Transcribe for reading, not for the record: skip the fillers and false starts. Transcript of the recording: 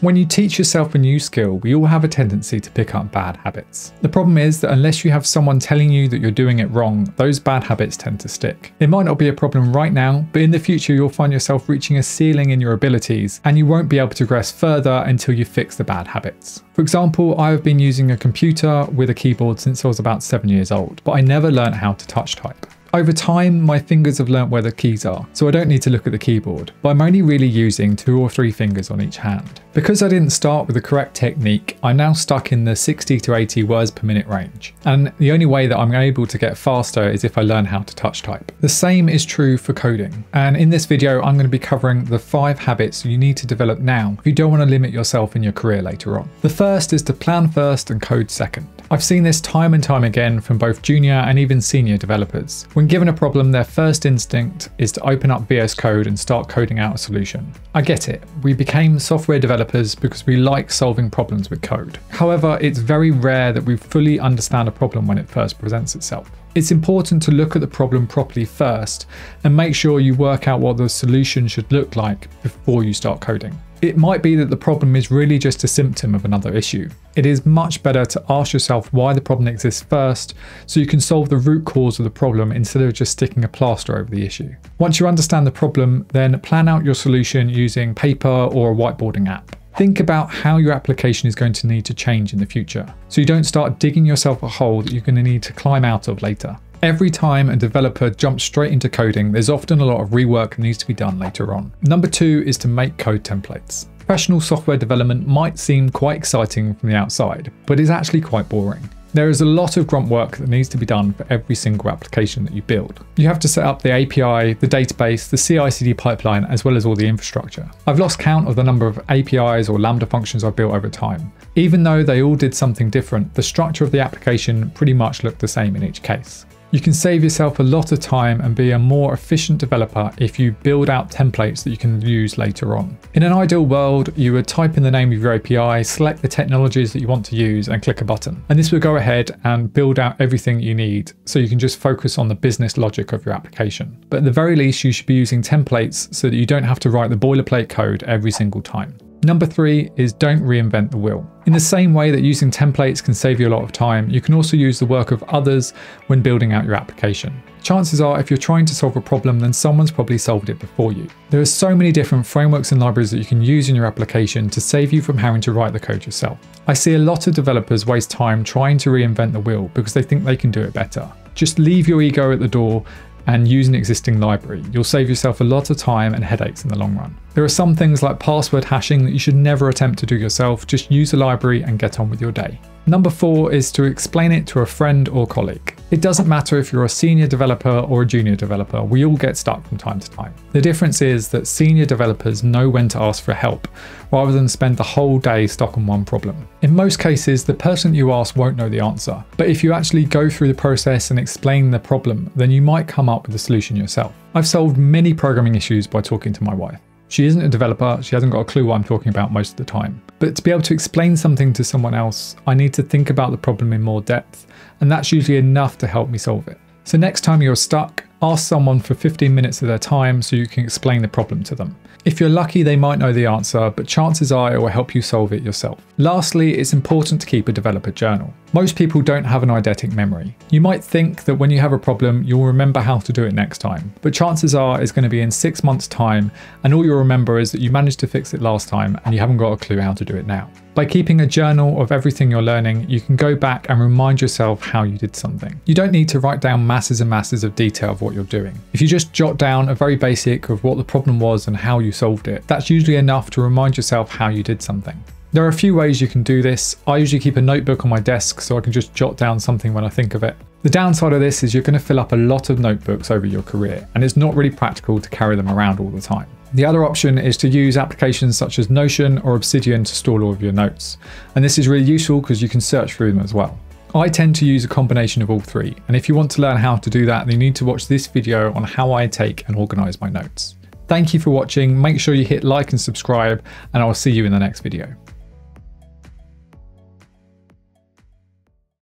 When you teach yourself a new skill, we all have a tendency to pick up bad habits. The problem is that unless you have someone telling you that you're doing it wrong, those bad habits tend to stick. It might not be a problem right now, but in the future you'll find yourself reaching a ceiling in your abilities and you won't be able to progress further until you fix the bad habits. For example, I have been using a computer with a keyboard since I was about 7 years old, but I never learned how to touch type. Over time, my fingers have learnt where the keys are, so I don't need to look at the keyboard, but I'm only really using 2 or 3 fingers on each hand. Because I didn't start with the correct technique, I'm now stuck in the 60 to 80 words per minute range, and the only way that I'm able to get faster is if I learn how to touch type. The same is true for coding, and in this video I'm going to be covering the 5 habits you need to develop now if you don't want to limit yourself in your career later on. The first is to plan first and code second. I've seen this time and time again from both junior and even senior developers. When given a problem, their first instinct is to open up VS Code and start coding out a solution. I get it, we became software developers because we like solving problems with code. However, it's very rare that we fully understand a problem when it first presents itself. It's important to look at the problem properly first and make sure you work out what the solution should look like before you start coding. It might be that the problem is really just a symptom of another issue. It is much better to ask yourself why the problem exists first so you can solve the root cause of the problem instead of just sticking a plaster over the issue. Once you understand the problem, then plan out your solution using paper or a whiteboarding app. Think about how your application is going to need to change in the future, so you don't start digging yourself a hole that you're going to need to climb out of later. Every time a developer jumps straight into coding, there's often a lot of rework that needs to be done later on. Number 2 is to make code templates. Professional software development might seem quite exciting from the outside, but is actually quite boring. There is a lot of grunt work that needs to be done for every single application that you build. You have to set up the API, the database, the CI/CD pipeline, as well as all the infrastructure. I've lost count of the number of APIs or Lambda functions I've built over time. Even though they all did something different, the structure of the application pretty much looked the same in each case. You can save yourself a lot of time and be a more efficient developer if you build out templates that you can use later on. In an ideal world, you would type in the name of your API, select the technologies that you want to use and click a button. And this will go ahead and build out everything you need so you can just focus on the business logic of your application. But at the very least, you should be using templates so that you don't have to write the boilerplate code every single time. Number 3 is don't reinvent the wheel. In the same way that using templates can save you a lot of time, you can also use the work of others when building out your application. Chances are if you're trying to solve a problem, then someone's probably solved it before you. There are so many different frameworks and libraries that you can use in your application to save you from having to write the code yourself. I see a lot of developers waste time trying to reinvent the wheel because they think they can do it better. Just leave your ego at the door and use an existing library. You'll save yourself a lot of time and headaches in the long run. There are some things like password hashing that you should never attempt to do yourself. Just use a library and get on with your day. Number 4 is to explain it to a friend or colleague. It doesn't matter if you're a senior developer or a junior developer, we all get stuck from time to time. The difference is that senior developers know when to ask for help, rather than spend the whole day stuck on one problem. In most cases, the person you ask won't know the answer, but if you actually go through the process and explain the problem, then you might come up with a solution yourself. I've solved many programming issues by talking to my wife. She isn't a developer, she hasn't got a clue what I'm talking about most of the time. But to be able to explain something to someone else, I need to think about the problem in more depth, and that's usually enough to help me solve it. So next time you're stuck, ask someone for 15 minutes of their time so you can explain the problem to them. If you're lucky, they might know the answer, but chances are it will help you solve it yourself. Lastly, it's important to keep a developer journal. Most people don't have an eidetic memory. You might think that when you have a problem, you'll remember how to do it next time, but chances are it's going to be in 6 months' time, and all you'll remember is that you managed to fix it last time and you haven't got a clue how to do it now. By keeping a journal of everything you're learning, you can go back and remind yourself how you did something. You don't need to write down masses and masses of detail of what you're doing. If you just jot down a very basic of what the problem was and how you solved it, that's usually enough to remind yourself how you did something. There are a few ways you can do this. I usually keep a notebook on my desk so I can just jot down something when I think of it. The downside of this is you're going to fill up a lot of notebooks over your career, and it's not really practical to carry them around all the time. The other option is to use applications such as Notion or Obsidian to store all of your notes, and this is really useful because you can search through them as well. I tend to use a combination of all three, and if you want to learn how to do that, then you need to watch this video on how I take and organize my notes. Thank you for watching, make sure you hit like and subscribe, and I'll see you in the next video.